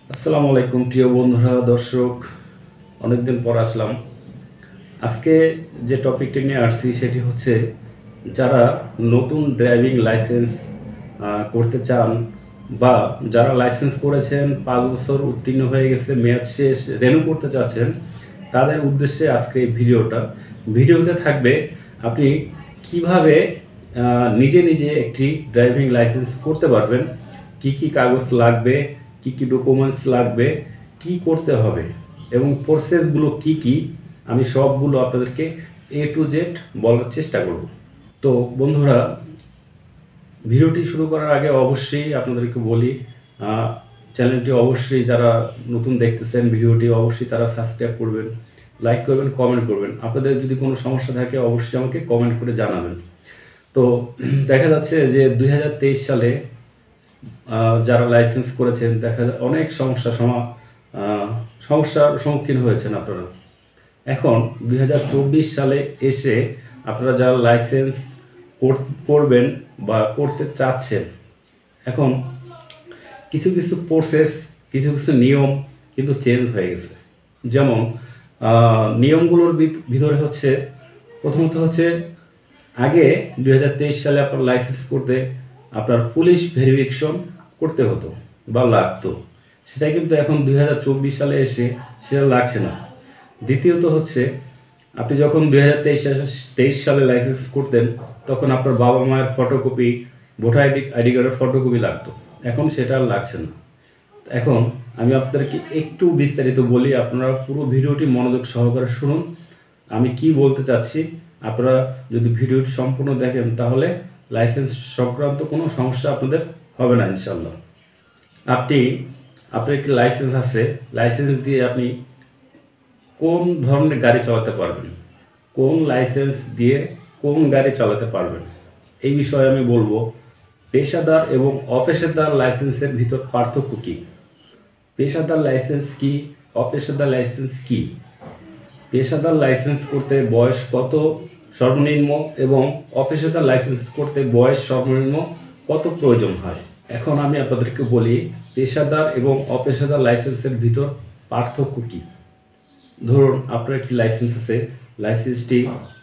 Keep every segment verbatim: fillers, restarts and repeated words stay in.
আসসালামু আলাইকুম প্রিয় বন্ধুরা, দর্শক। অনেকদিন পর আসলাম। আজকে যে টপিকটি নিয়ে আসছি সেটি হচ্ছে, যারা নতুন ড্রাইভিং লাইসেন্স করতে চান বা যারা লাইসেন্স করেছেন, পাঁচ বছর উত্তীর্ণ হয়ে গেছে, মেয়াদ শেষ, রেনু করতে চাচ্ছেন, তাদের উদ্দেশ্যে আজকে এই ভিডিওটা। ভিডিওতে থাকবে আপনি কিভাবে নিজে নিজে একটি ড্রাইভিং লাইসেন্স করতে পারবেন, কি কি কাগজ লাগবে, কি কি ডকুমেন্টস লাগবে, কি করতে হবে এবং প্রসেসগুলো কি কি, আমি সবগুলো আপনাদেরকে এ টু জেড বলার চেষ্টা করব। তো বন্ধুরা, ভিডিওটি শুরু করার আগে অবশ্যই আপনাদেরকে বলি, চ্যানেলটি অবশ্যই যারা নতুন দেখতেছেন ভিডিওটি অবশ্যই তারা সাবস্ক্রাইব করবেন, লাইক করবেন, কমেন্ট করবেন। আপনাদের যদি কোনো সমস্যা থাকে অবশ্যই আমাকে কমেন্ট করে জানাবেন। তো দেখা যাচ্ছে যে দুই হাজার তেইশ সালে যারা লাইসেন্স করেছেন, দেখা অনেক সমস্যা সমা সমস্যার সম্মুখীন হয়েছেন আপনারা। এখন দুই হাজার চব্বিশ সালে এসে আপনারা যারা লাইসেন্স করবেন বা করতে চাচ্ছেন, এখন কিছু কিছু প্রসেস, কিছু কিছু নিয়ম কিন্তু চেঞ্জ হয়ে গেছে। যেমন নিয়মগুলোর ভিতরে হচ্ছে, প্রথমত হচ্ছে, আগে দুই হাজার তেইশ সালে আপনার লাইসেন্স করতে আপনার পুলিশ ভেরিফিকেশন করতে হতো বা লাগতো, সেটা কিন্তু এখন দুই হাজার চব্বিশ সালে এসে সেটা লাগছে না। দ্বিতীয়ত হচ্ছে, আপনি যখন দুই হাজার তেইশ তেইশ সালে লাইসেন্স করতেন তখন আপনার বাবা মায়ের ফটোকপি, ভোটার আইডি আইডি কার্ডের ফটোকপি লাগতো, এখন সেটা আর লাগছে না। এখন আমি আপনাদেরকে একটু বিস্তারিত বলি, আপনারা পুরো ভিডিওটি মনোযোগ সহকারে শুনুন। আমি কি বলতে চাচ্ছি, আপনারা যদি ভিডিওটি সম্পূর্ণ দেখেন তাহলে লাইসেন্স সংক্রান্ত কোনো সমস্যা আপনাদের হবে না ইনশাল্লাহ। আপনি আপনার একটি লাইসেন্স আছে, লাইসেন্স দিয়ে আপনি কোন ধরনের গাড়ি চালাতে পারবেন, কোন লাইসেন্স দিয়ে কোন গাড়ি চালাতে পারবেন, এই বিষয়ে আমি বলবো। পেশাদার এবং অপেশাদার লাইসেন্সের ভিতর পার্থক্য কী, পেশাদার লাইসেন্স কি, অপেশাদার লাইসেন্স কি, পেশাদার লাইসেন্স করতে বয়স কত সর্বনিম্ন এবং অপেশাদার লাইসেন্স করতে বয়স সর্বনিম্ন কত প্রয়োজন হয়। এখন আমি আপনাদেরকে বলি পেশাদার এবং অপেশাদার লাইসেন্সের ভিতর পার্থক্য কী। ধরুন আপনার একটি লাইসেন্স আছে, লাইসেন্সটি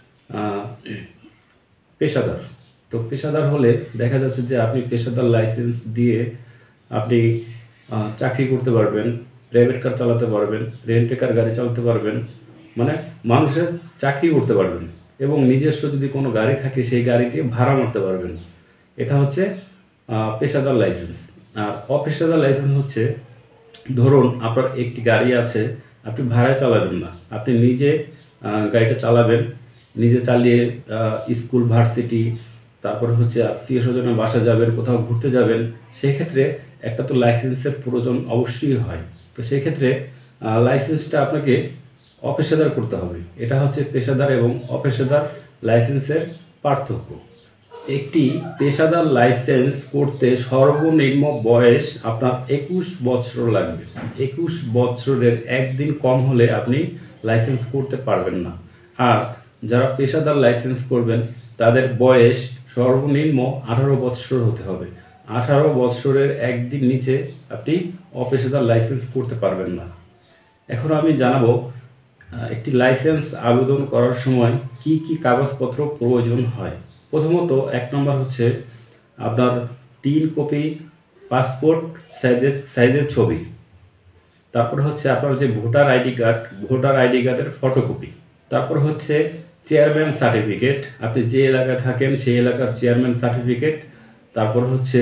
পেশাদার। তো পেশাদার হলে দেখা যাচ্ছে যে আপনি পেশাদার লাইসেন্স দিয়ে আপনি চাকরি করতে পারবেন, প্রাইভেট কার চালাতে পারবেন, রেন্টে কার গাড়ি চালাতে পারবেন, মানে মানুষের চাকরি করতে পারবেন এবং নিজস্ব যদি কোনো গাড়ি থাকে সেই গাড়ি দিয়ে ভাড়া মারতে পারবেন। এটা হচ্ছে পেশাদার লাইসেন্স। আর অপেশাদার লাইসেন্স হচ্ছে, ধরুন আপনার একটি গাড়ি আছে, আপনি ভাড়ায় চালাবেন না, আপনি নিজে গাড়িটা চালাবেন, নিজে চালিয়ে স্কুল, ভার্সিটি, তারপরে হচ্ছে আত্মীয় স্বজনের বাসা যাবেন, কোথাও ঘুরতে যাবেন, সেই ক্ষেত্রে একটা তো লাইসেন্সের প্রয়োজন অবশ্যই হয়। তো সেই ক্ষেত্রে লাইসেন্সটা আপনাকে অপেশাদার করতে হবে। এটা হচ্ছে পেশাদার এবং অপেশাদার লাইসেন্সের পার্থক্য। একটি পেশাদার লাইসেন্স করতে সর্বনিম্ন বয়স আপনার একুশ বছর লাগবে। একুশ বছরের একদিন কম হলে আপনি লাইসেন্স করতে পারবেন না। আর যারা পেশাদার লাইসেন্স করবেন তাদের বয়স সর্বনিম্ন আঠারো বছর হতে হবে। আঠারো বছরের একদিন নিচে আপনি অপেশাদার লাইসেন্স করতে পারবেন না। এখন আমি জানাবো একটি লাইসেন্স আবেদন করার সময় কি কি কাগজপত্র প্রয়োজন হয়। প্রথমত এক নম্বর হচ্ছে আপনার তিন কপি পাসপোর্ট সাইজের সাইজের ছবি। তারপর হচ্ছে আপনার যে voter ID card, voter ID কার্ডের ফটোকপি। তারপর হচ্ছে চেয়ারম্যান সার্টিফিকেট, আপনি যে এলাকায় থাকেন সেই এলাকার চেয়ারম্যান সার্টিফিকেট। তারপর হচ্ছে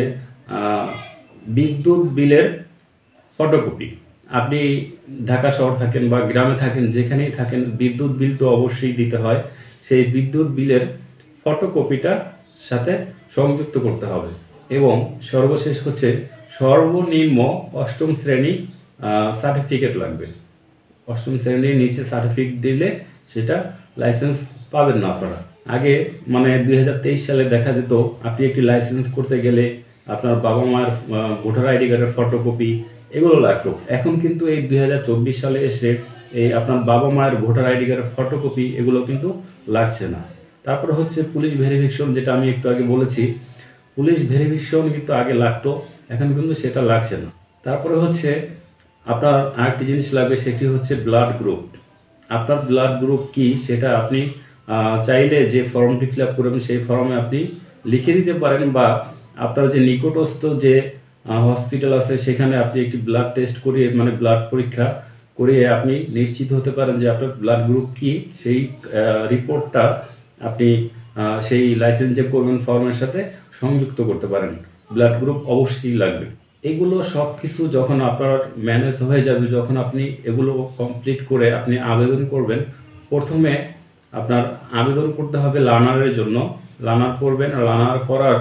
বিদ্যুৎ বিলের ফটোকপি। আপনি ঢাকা শহর থাকেন বা গ্রামে থাকেন, যেখানেই থাকেন বিদ্যুৎ বিল তো অবশ্যই দিতে হয়, সেই বিদ্যুৎ বিলের ফটোকপিটা সাথে সংযুক্ত করতে হবে। এবং সর্বশেষ হচ্ছে সর্বনিম্ন অষ্টম শ্রেণী সার্টিফিকেট লাগবে। অষ্টম শ্রেণীর নিচে সার্টিফিকেট দিলে সেটা লাইসেন্স পাবেন না আপনারা। আগে মানে দুই হাজার তেইশ সালে দেখা যেত আপনি একটি লাইসেন্স করতে গেলে আপনার বাবা মায়ের ভোটার আইডি কার্ডের ফটোকপি এগুলো লাগতো। এখন কিন্তু এই দুই হাজার চব্বিশ সালে এসে এই আপনার বাবা মায়ের ভোটার আইডি কার্ডের ফটোকপি এগুলো কিন্তু লাগছে না। তারপরে হচ্ছে পুলিশ ভেরিফিকেশন, যেটা আমি একটু আগে বলেছি, পুলিশ ভেরিফিকেশন কিন্তু আগে লাগতো, এখন কিন্তু সেটা লাগছে না। তারপরে হচ্ছে আপনার আরেকটি জিনিস লাগবে, সেটি হচ্ছে ব্লাড গ্রুপ। আপনার ব্লাড গ্রুপ কি সেটা আপনি চাইলে যে ফর্মটি ফিল আপ করবেন সেই ফর্মে আপনি লিখে দিতে পারেন, বা আপনার যে নিকটস্থ যে হসপিটাল আছে সেখানে আপনি একটি ব্লাড টেস্ট করিয়ে, মানে ব্লাড পরীক্ষা করিয়ে আপনি নিশ্চিত হতে পারেন যে আপনার ব্লাড গ্রুপ কি, সেই রিপোর্টটা আপনি সেই লাইসেন্স যে করবেন ফর্মের সাথে সংযুক্ত করতে পারেন। ব্লাড গ্রুপ অবশ্যই লাগবে। এগুলো সব কিছু যখন আপনার ম্যানেজ হয়ে যাবে, যখন আপনি এগুলো কমপ্লিট করে আপনি আবেদন করবেন, প্রথমে আপনার আবেদন করতে হবে লার্নারের জন্য। লার্নার করবেন, লার্নার করার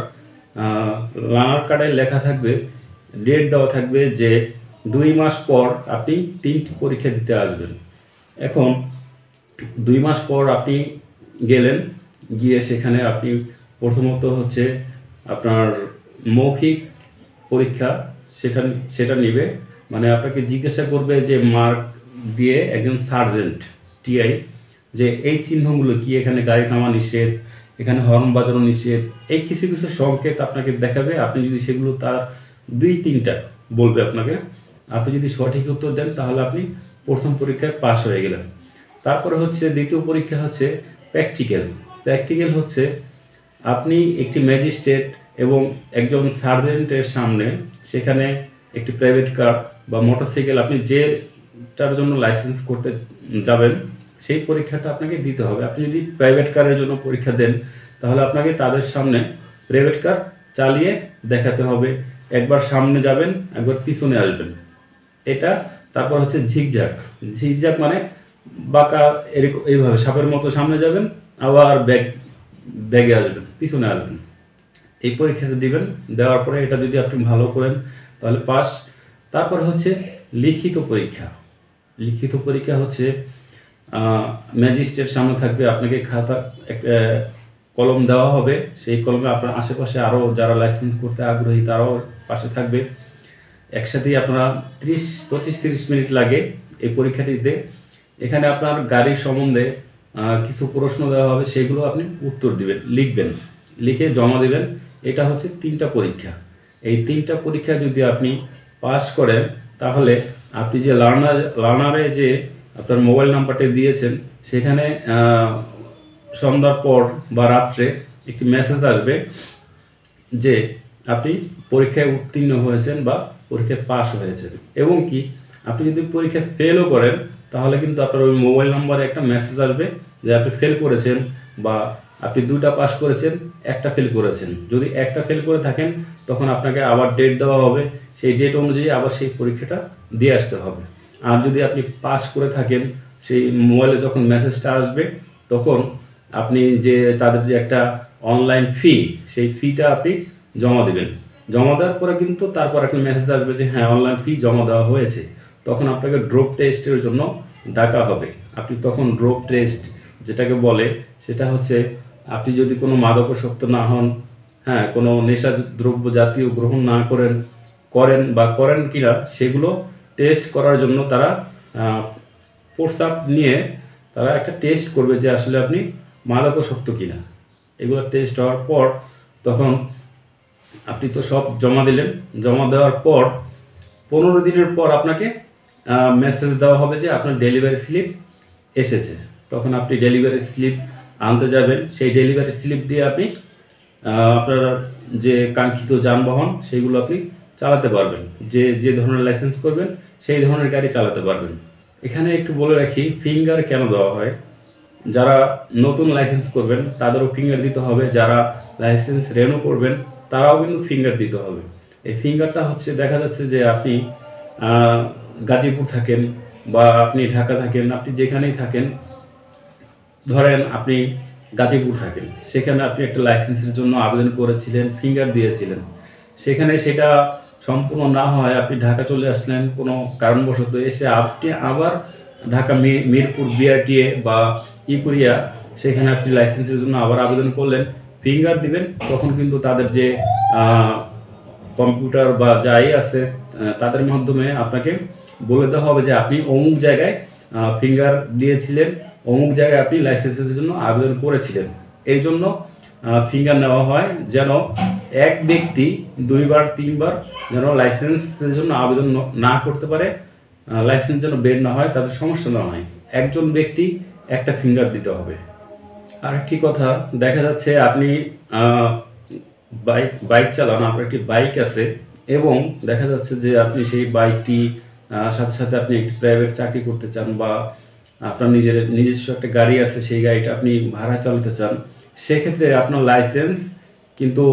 লার্নার কার্ডে লেখা থাকবে, ডেট দেওয়া থাকবে যে দুই মাস পর আপনি তিনটি পরীক্ষা দিতে আসবেন। এখন দুই মাস পর আপনি গেলেন, গিয়ে সেখানে আপনি প্রথমত হচ্ছে আপনার মৌখিক পরীক্ষা সেটা সেটা নেবে। মানে আপনাকে জিজ্ঞাসা করবে যে মার্ক দিয়ে একজন সার্জেন্ট টিআই, যে এই চিহ্নগুলো কি, এখানে গাড়ি থামা নিষেধ, এখানে হর্ন বাজানো নিষেধ, এই কিছু কিছু সংকেত আপনাকে দেখাবে। আপনি যদি সেগুলো তার দুই তিনটা বলবে আপনাকে, আপনি যদি সঠিক উত্তর দেন তাহলে আপনি প্রথম পরীক্ষায় পাস হয়ে গেলেন। তারপরে হচ্ছে দ্বিতীয় পরীক্ষা হচ্ছে প্র্যাকটিক্যাল। প্র্যাকটিক্যাল হচ্ছে আপনি একটি ম্যাজিস্ট্রেট এবং একজন সার্জেন্টের সামনে সেখানে একটি প্রাইভেট কার বা মোটরসাইকেল আপনি যেটার জন্য লাইসেন্স করতে যাবেন সেই পরীক্ষাটা আপনাকে দিতে হবে। আপনি যদি প্রাইভেট কারের জন্য পরীক্ষা দেন তাহলে আপনাকে তাদের সামনে প্রাইভেট কার চালিয়ে দেখাতে হবে। একবার সামনে যাবেন, একবার পিছনে আসবেন, এটা। তারপর হচ্ছে ঝিকঝাক। ঝিকঝাক মানে বাঁকা, এরকম এইভাবে সাপের মতো সামনে যাবেন, আবার ব্যাগ ব্যাগে আসবেন, পিছনে আসবেন। এই পরীক্ষাটা দিবেন, দেওয়ার পরে এটা যদি আপনি ভালো করেন তাহলে পাস। তারপর হচ্ছে লিখিত পরীক্ষা। লিখিত পরীক্ষা হচ্ছে ম্যাজিস্ট্রেট সামনে থাকবে, আপনাকে খাতা কলম দেওয়া হবে, সেই কলমে আপনার আশেপাশে আরও যারা লাইসেন্স করতে আগ্রহী তারাও পাশে থাকবে। একসাথেই আপনারা ত্রিশ পঁচিশ তিরিশ মিনিট লাগে এই পরীক্ষাটি দিতে। এখানে আপনার গাড়ির সম্বন্ধে কিছু প্রশ্ন দেওয়া হবে, সেগুলো আপনি উত্তর দিবেন, লিখবেন, লিখে জমা দেবেন। এটা হচ্ছে তিনটা পরীক্ষা। এই তিনটা পরীক্ষা যদি আপনি পাস করেন তাহলে আপনি যে লার্নার লার্নারে যে আপনার মোবাইল নাম্বারটা দিয়েছেন সেখানে সন্ধ্যার পর বা রাত্রে একটি মেসেজ আসবে যে আপনি পরীক্ষায় উত্তীর্ণ হয়েছেন বা পরীক্ষায় পাস হয়েছেন। এবং কি আপনি যদি পরীক্ষায় ফেলও করেন তাহলে কিন্তু আপনার ওই মোবাইল নাম্বারে একটা মেসেজ আসবে যে আপনি ফেল করেছেন, বা আপনি দুইটা পাস করেছেন, একটা ফেল করেছেন। যদি একটা ফেল করে থাকেন তখন আপনাকে আবার ডেট দেওয়া হবে, সেই ডেট অনুযায়ী আবার সেই পরীক্ষাটা দিয়ে আসতে হবে। আর যদি আপনি পাস করে থাকেন, সেই মোবাইলে যখন মেসেজটা আসবে তখন আপনি যে তাদের যে একটা অনলাইন ফি, সেই ফিটা আপনি জমা দেবেন। জমা দেওয়ার পরে কিন্তু তারপর একটা মেসেজ আসবে যে হ্যাঁ অনলাইন ফি জমা দেওয়া হয়েছে। তখন আপনাকে ড্রপ টেস্টের জন্য ডাকা হবে। আপনি তখন ড্রপ টেস্ট যেটাকে বলে সেটা হচ্ছে আপনি যদি কোনো মাদকাসক্ত না হন, হ্যাঁ কোনো নেশা দ্রব্য জাতীয় গ্রহণ না করেন করেন বা করেন কিনা সেগুলো টেস্ট করার জন্য তারা প্রস্তাব নিয়ে তারা একটা টেস্ট করবে যে আসলে আপনি মাদকাসক্ত কিনা। এগুলো টেস্ট হওয়ার পর তখন আপনি তো সব জমা দিলেন, জমা দেওয়ার পর পনেরো দিনের পর আপনাকে মেসেজ দেওয়া হবে যে আপনার ডেলিভারি স্লিপ এসেছে। তখন আপনি ডেলিভারি স্লিপ আনতে যাবেন, সেই ডেলিভারি স্লিপ দিয়ে আপনি আপনার যে কাঙ্ক্ষিত যানবাহন সেইগুলো আপনি চালাতে পারবেন, যে যে ধরনের লাইসেন্স করবেন সেই ধরনের গাড়ি চালাতে পারবেন। এখানে একটু বলে রাখি ফিঙ্গার কেন দেওয়া হয়। যারা নতুন লাইসেন্স করবেন তাদেরও ফিঙ্গার দিতে হবে, যারা লাইসেন্স রেনু করবেন তারাও কিন্তু ফিঙ্গার দিতে হবে। এই ফিঙ্গারটা হচ্ছে দেখা যাচ্ছে যে আপনি গাজীপুর থাকেন বা আপনি ঢাকা থাকেন, আপনি যেখানেই থাকেন, ধরেন আপনি গাজীপুর থাকেন, সেখানে আপনি একটা লাইসেন্সের জন্য আবেদন করেছিলেন, ফিঙ্গার দিয়েছিলেন, সেখানে সেটা সম্পূর্ণ না হয় আপনি ঢাকা চলে আসলেন কোনো কারণবশত, এসে আপনি আবার ঢাকা মিরপুর বিআরটিএ বা ইকুরিয়া সেখানে আপনি লাইসেন্সের জন্য আবার আবেদন করলেন, ফিঙ্গার দিবেন, তখন কিন্তু তাদের যে কম্পিউটার বা যাই আছে তাদের মাধ্যমে আপনাকে বলে দেওয়া হবে যে আপনি অমুক জায়গায় ফিঙ্গার দিয়েছিলেন, অমুক জায়গায় আপনি লাইসেন্সের জন্য আবেদন করেছিলেন। এই জন্য ফিঙ্গার নেওয়া হয় যেন এক ব্যক্তি দুইবার তিনবার যেন লাইসেন্সের জন্য আবেদন না করতে পারে, লাইসেন্স যেন বের না হয়, তাদের সমস্যা না হয়। একজন ব্যক্তি একটা ফিঙ্গার দিতে হবে। আর একটি কথা, দেখা যাচ্ছে আপনি বাইক বাইক চালান, আপনার একটি বাইক আছে এবং দেখা যাচ্ছে যে আপনি সেই বাইকটি সাথে সাথে আপনি একটি প্রাইভেট চাকরি করতে চান, বা আপনার নিজের নিজস্ব একটা গাড়ি আছে, সেই গাড়িটা আপনি ভাড়া চালাতে চান। সেক্ষেত্রে আপনার লাইসেন্স কিন্তু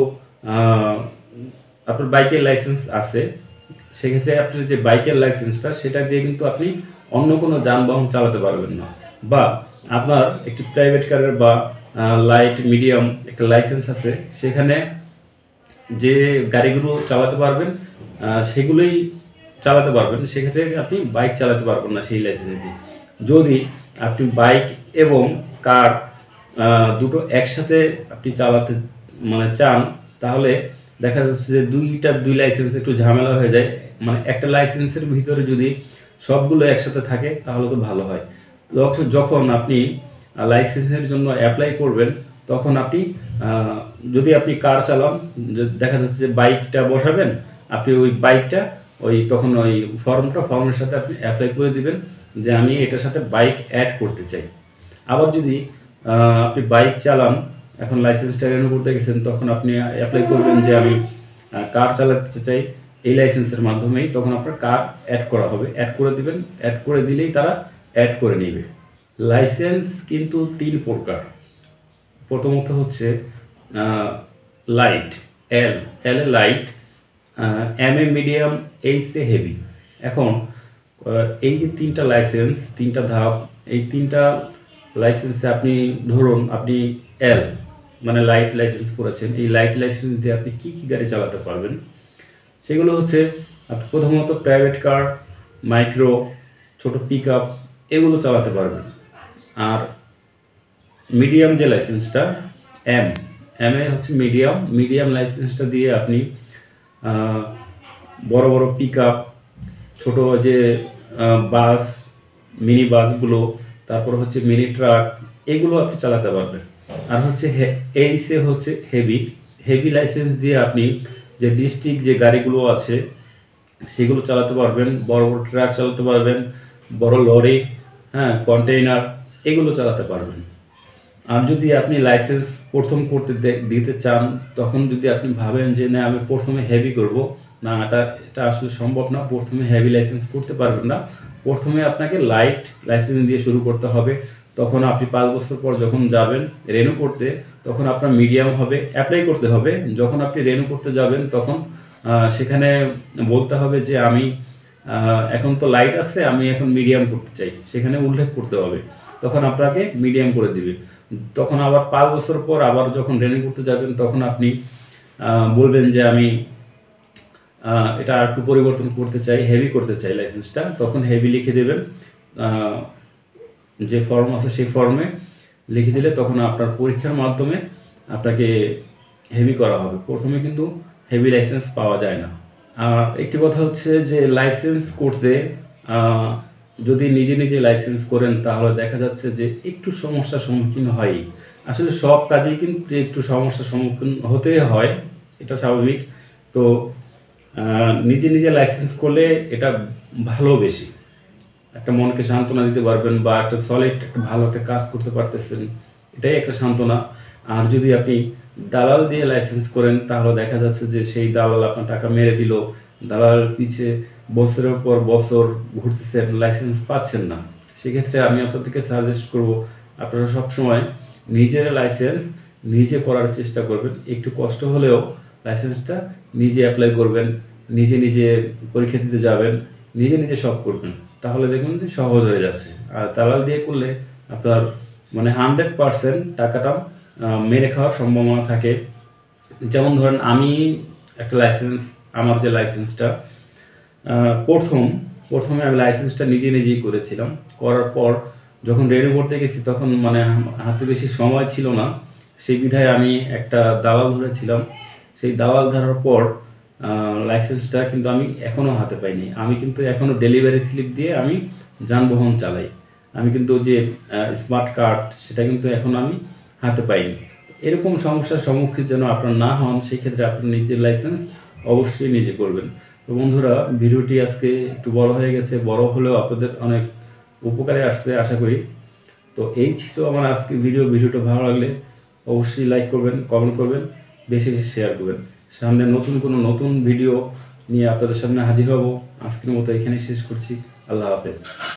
আপনার বাইকের লাইসেন্স আছে, সেক্ষেত্রে আপনার যে বাইকের লাইসেন্সটা সেটা দিয়ে কিন্তু আপনি অন্য কোনো যানবাহন চালাতে পারবেন না। বা আপনার একটি প্রাইভেট কারের বা লাইট মিডিয়াম একটা লাইসেন্স আছে, সেখানে যে গাড়িগুলো চালাতে পারবেন সেগুলোই চালাতে পারবেন, সেক্ষেত্রে আপনি বাইক চালাতে পারবেন না সেই লাইসেন্স দিয়ে। যদি আপনি বাইক এবং কার দুটো একসাথে আপনি চালাতে মানে চান, তাহলে দেখা যাচ্ছে যে দুইটা দুই লাইসেন্স একটু ঝামেলা হয়ে যায়। মানে একটা লাইসেন্সের ভিতরে যদি সবগুলো একসাথে থাকে তাহলে তো ভালো হয়। যখন আপনি লাইসেন্সের জন্য অ্যাপ্লাই করবেন, তখন আপনি যদি আপনি কার চালান, দেখা যাচ্ছে যে বাইকটা বসাবেন, আপনি ওই বাইকটা ওই তখন ওই ফর্মটা ফর্মের সাথে আপনি অ্যাপ্লাই করে দিবেন যে আমি এটার সাথে বাইক অ্যাড করতে চাই। আবার যদি আপনি বাইক চালান, এখন লাইসেন্সটা রিনিউ করতে গেছেন, তখন আপনি অ্যাপ্লাই করবেন যে আমি কার চালাতে চাই এই লাইসেন্সের মাধ্যমেই, তখন আপনার কার অ্যাড করা হবে, অ্যাড করে দিবেন। অ্যাড করে দিলেই তারা অ্যাড করে নেবে। লাইসেন্স কিন্তু তিন প্রকার। প্রথমত হচ্ছে light, L L A light, M A medium, H A heavy. এখন এই যে তিনটা লাইসেন্স, তিনটা ধাপ, এই তিনটা লাইসেন্সে আপনি ধরুন আপনি এল মানে লাইট লাইসেন্স করেছেন, এই লাইট লাইসেন্স দিয়ে আপনি কী কী গাড়ি চালাতে পারবেন সেগুলো হচ্ছে আপনি প্রথমত প্রাইভেট কার, মাইক্রো, ছোট পিক আপ, এগুলো চালাতে পারবেন। আর মিডিয়াম যে লাইসেন্সটা এম এম এ হচ্ছে মিডিয়াম মিডিয়াম লাইসেন্সটা দিয়ে আপনি বড় বড় পিক আপ, ছোটো যে বাস, মিনি বাসগুলো, তারপর হচ্ছে মিনি ট্রাক, এগুলো আপনি চালাতে পারবেন। আর হচ্ছে এইসে হচ্ছে হেভি হেভি লাইসেন্স দিয়ে আপনি যে ডিস্ট্রিক্ট যে গাড়িগুলো আছে সেগুলো চালাতে পারবেন, বড় বড় ট্রাক চালাতে পারবেন, বড় লরি, হ্যাঁ, কন্টেইনার, এগুলো চালাতে পারবেন। আর যদি আপনি লাইসেন্স প্রথম করতে দিতে চান, তখন যদি আপনি ভাবেন যে না আমি প্রথমে হেভি করব, না, এটা এটা আসলে সম্ভব না, প্রথমে হেভি লাইসেন্স করতে পারবেন না। প্রথমে আপনাকে লাইট লাইসেন্স দিয়ে শুরু করতে হবে। তখন আপনি পাঁচ বছর পর যখন যাবেন রেনু করতে, তখন আপনার মিডিয়াম হবে, অ্যাপ্লাই করতে হবে। যখন আপনি রেনু করতে যাবেন, তখন সেখানে বলতে হবে যে আমি এখন তো লাইট আছে, আমি এখন মিডিয়াম করতে চাই, সেখানে উল্লেখ করতে হবে। তখন আপনাকে মিডিয়াম করে দিবে। তখন আবার পাঁচ বছর পর আবার যখন রেনিউ করতে যাবেন, তখন আপনি বলবেন যে আমি এটা একটু পরিবর্তন করতে চাই, হেভি করতে চাই লাইসেন্সটা, তখন হেভি লিখে দেবেন। যে ফর্ম আছে সেই ফর্মে লিখে দিলে তখন আপনার পরীক্ষার মাধ্যমে আপনাকে হেভি করা হবে। প্রথমে কিন্তু হেভি লাইসেন্স পাওয়া যায় না। আর একটি কথা হচ্ছে যে লাইসেন্স করতে যদি নিজে নিজে লাইসেন্স করেন, তাহলে দেখা যাচ্ছে যে একটু সমস্যার সম্মুখীন হয়। আসলে সব কাজেই কিন্তু একটু সমস্যার সম্মুখীন হতে হয়, এটা স্বাভাবিক। তো নিজে নিজে লাইসেন্স করলে এটা ভালো, বেশি একটা মনকে সান্ত্বনা দিতে পারবেন, বা একটা সলিড একটা ভালো একটা কাজ করতে পারতেছেন, এটাই একটা সান্ত্বনা। আর যদি আপনি দালাল দিয়ে লাইসেন্স করেন, তাহলে দেখা যাচ্ছে যে সেই দালাল আপনার টাকা মেরে দিল, দালাল পিছে বছরের পর বছর ঘুরতেছেন, লাইসেন্স পাচ্ছেন না। সেক্ষেত্রে আমি আপনাদেরকে সাজেস্ট করব, আপনারা সবসময় নিজের লাইসেন্স নিজে করার চেষ্টা করবেন। একটু কষ্ট হলেও লাইসেন্সটা নিজে অ্যাপ্লাই করবেন, নিজে নিজে পরীক্ষা দিতে যাবেন, নিজে নিজে সব করবেন, তাহলে দেখবেন যে সহজ হয়ে যাচ্ছে। আর দালাল দিয়ে করলে আপনার মানে হান্ড্রেড পারসেন্ট টাকাটা মেরে খাওয়ার সম্ভাবনা থাকে। যেমন ধরেন আমি একটা লাইসেন্স, আমার যে লাইসেন্সটা প্রথম প্রথমে আমি লাইসেন্সটা নিজে নিজেই করেছিলাম। করার পর যখন রেনিউ করতে গেছি, তখন মানে হাতে বেশি সময় ছিল না, সেই বিধায় আমি একটা দালাল ধরেছিলাম। সেই দালাল ধরার পর লাইসেন্সটা কিন্তু আমি এখনও হাতে পাইনি। আমি কিন্তু এখনও ডেলিভারি স্লিপ দিয়ে আমি যানবাহন চালাই। আমি কিন্তু যে স্মার্ট কার্ড সেটা কিন্তু এখন আমি হাতে পাইনি। এরকম সমস্যার সম্মুখীন যেন আপনার না হন, সেই ক্ষেত্রে আপনার নিজের লাইসেন্স অবশ্যই নিজে করবেন। তো বন্ধুরা, ভিডিওটি আজকে একটু বড় হয়ে গেছে, বড় হলেও আপনাদের অনেক উপকারে আসছে আশা করি। তো এই ছিল আমার আজকে ভিডিও। ভিডিওটা ভালো লাগলে অবশ্যই লাইক করবেন, কমেন্ট করবেন, বেশি বেশি শেয়ার করবেন। সামনে নতুন কোনো নতুন ভিডিও নিয়ে আপনাদের সামনে হাজির হব। আজকের মতো এখানেই শেষ করছি। আল্লাহ হাফেজ।